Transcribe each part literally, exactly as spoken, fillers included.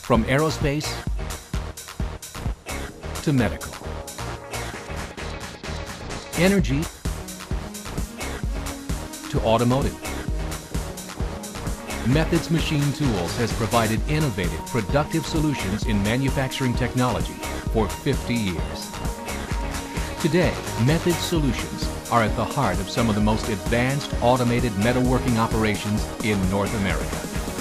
from aerospace to medical, energy to automotive. Methods Machine Tools has provided innovative, productive solutions in manufacturing technology for fifty years. Today, Methods solutions are at the heart of some of the most advanced automated metalworking operations in North America.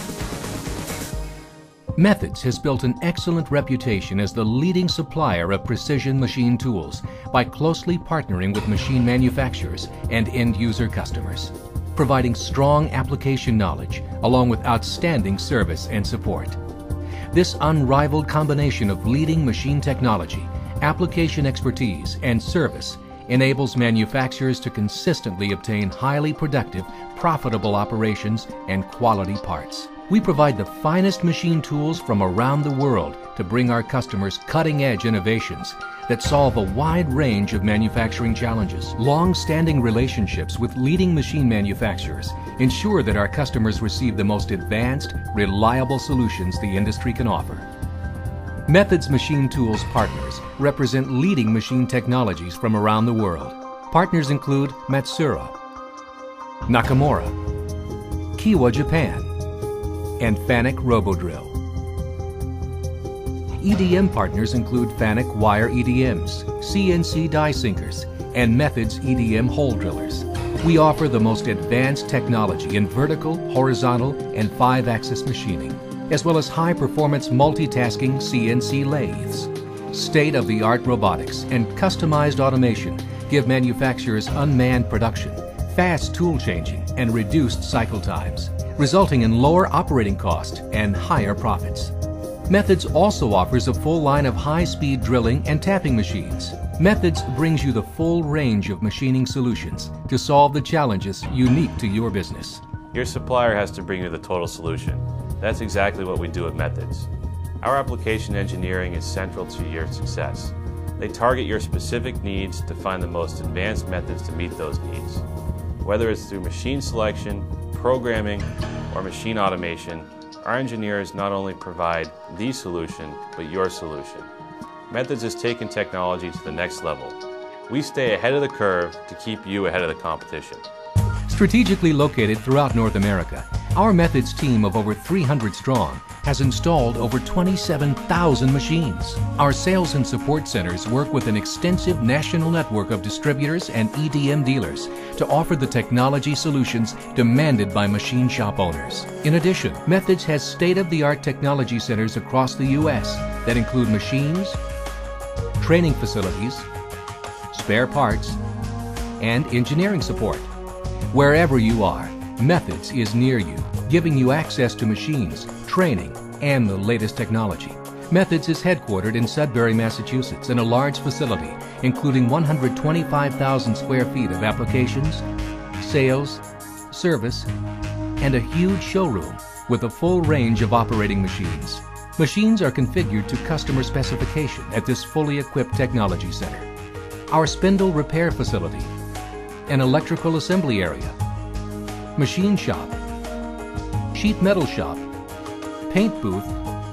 Methods has built an excellent reputation as the leading supplier of precision machine tools by closely partnering with machine manufacturers and end-user customers, providing strong application knowledge along with outstanding service and support. This unrivaled combination of leading machine technology, application expertise, and service enables manufacturers to consistently obtain highly productive, profitable operations and quality parts. We provide the finest machine tools from around the world to bring our customers cutting-edge innovations that solve a wide range of manufacturing challenges. Long-standing relationships with leading machine manufacturers ensure that our customers receive the most advanced, reliable solutions the industry can offer. Methods Machine Tools partners represent leading machine technologies from around the world. Partners include Matsuura, Nakamura, Kiwa-Japan, and Fanuc Robodrill. E D M partners include Fanuc wire E D Ms, C N C die sinkers, and Methods E D M hole drillers. We offer the most advanced technology in vertical, horizontal, and five-axis machining, as well as high-performance multitasking C N C lathes. State-of-the-art robotics and customized automation give manufacturers unmanned production, fast tool changing, and reduced cycle times, resulting in lower operating costs and higher profits. Methods also offers a full line of high-speed drilling and tapping machines. Methods brings you the full range of machining solutions to solve the challenges unique to your business. Your supplier has to bring you the total solution. That's exactly what we do at Methods. Our application engineering is central to your success. They target your specific needs to find the most advanced methods to meet those needs. Whether it's through machine selection, programming, or machine automation, our engineers not only provide the solution, but your solution. Methods has taken technology to the next level. We stay ahead of the curve to keep you ahead of the competition. Strategically located throughout North America, our Methods team of over three hundred strong has installed over twenty-seven thousand machines. Our sales and support centers work with an extensive national network of distributors and E D M dealers to offer the technology solutions demanded by machine shop owners. In addition, Methods has state-of-the-art technology centers across the U S that include machines, training facilities, spare parts, and engineering support. Wherever you are, Methods is near you, giving you access to machines, training, and the latest technology. Methods is headquartered in Sudbury, Massachusetts, in a large facility including one hundred twenty-five thousand square feet of applications, sales, service, and a huge showroom with a full range of operating machines. Machines are configured to customer specification at this fully equipped technology center. Our spindle repair facility, an electrical assembly area, machine shop, sheet metal shop, paint booth,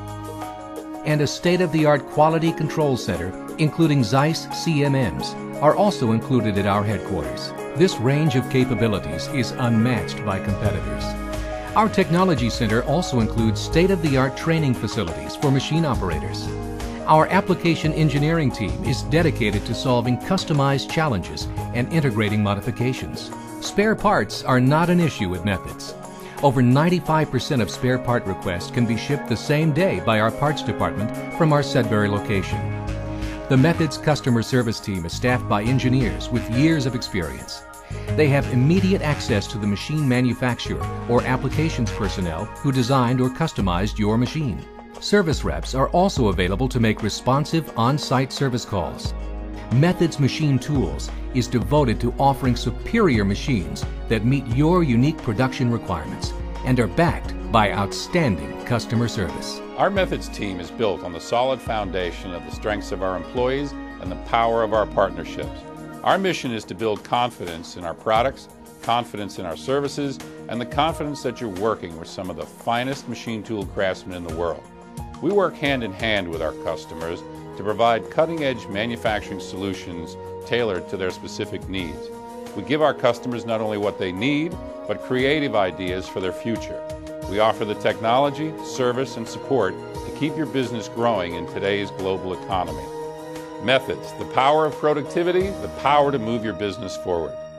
and a state-of-the-art quality control center, including Zeiss C M Ms, are also included at our headquarters. This range of capabilities is unmatched by competitors. Our technology center also includes state-of-the-art training facilities for machine operators. Our application engineering team is dedicated to solving customized challenges and integrating modifications. Spare parts are not an issue with Methods. Over ninety-five percent of spare part requests can be shipped the same day by our parts department from our Sudbury location. The Methods customer service team is staffed by engineers with years of experience. They have immediate access to the machine manufacturer or applications personnel who designed or customized your machine. Service reps are also available to make responsive on-site service calls. Methods Machine Tools is devoted to offering superior machines that meet your unique production requirements and are backed by outstanding customer service. Our Methods team is built on the solid foundation of the strengths of our employees and the power of our partnerships. Our mission is to build confidence in our products, confidence in our services, and the confidence that you're working with some of the finest machine tool craftsmen in the world. We work hand in hand with our customers to provide cutting-edge manufacturing solutions tailored to their specific needs. We give our customers not only what they need, but creative ideas for their future. We offer the technology, service, and support to keep your business growing in today's global economy. Methods, the power of productivity, the power to move your business forward.